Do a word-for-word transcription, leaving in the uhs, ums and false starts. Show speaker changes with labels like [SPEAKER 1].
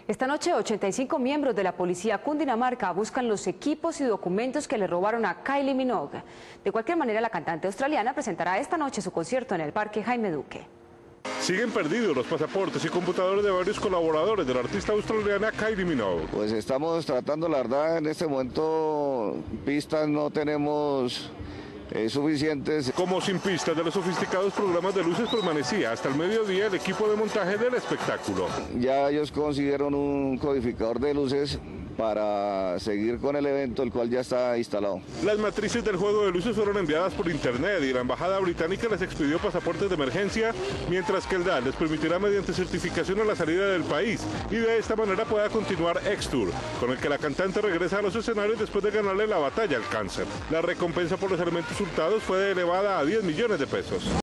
[SPEAKER 1] Esta noche, ochenta y cinco miembros de la policía Cundinamarca buscan los equipos y documentos que le robaron a Kylie Minogue. De cualquier manera, la cantante australiana presentará esta noche su concierto en el Parque Jaime Duque.
[SPEAKER 2] Siguen perdidos los pasaportes y computadores de varios colaboradores de la artista australiana Kylie Minogue.
[SPEAKER 3] Pues estamos tratando, la verdad, en este momento pistas no tenemos eh, suficientes.
[SPEAKER 2] Como sin pistas de los sofisticados programas de luces permanecía hasta el mediodía el equipo de montaje del espectáculo.
[SPEAKER 3] Ya ellos consiguieron un codificador de luces para seguir con el evento, el cual ya está instalado.
[SPEAKER 2] Las matrices del juego de luces fueron enviadas por internet y la embajada británica les expidió pasaportes de emergencia, mientras que el D A L les permitirá mediante certificación a la salida del país y de esta manera pueda continuar X-Tour, con el que la cantante regresa a los escenarios después de ganarle la batalla al cáncer. La recompensa por los elementos hurtados fue elevada a diez millones de pesos.